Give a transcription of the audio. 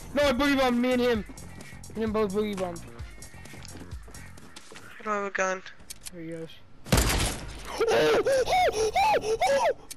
No, I boogie bombed me and him. Me and him both boogie bombed. I don't have a gun. There he goes.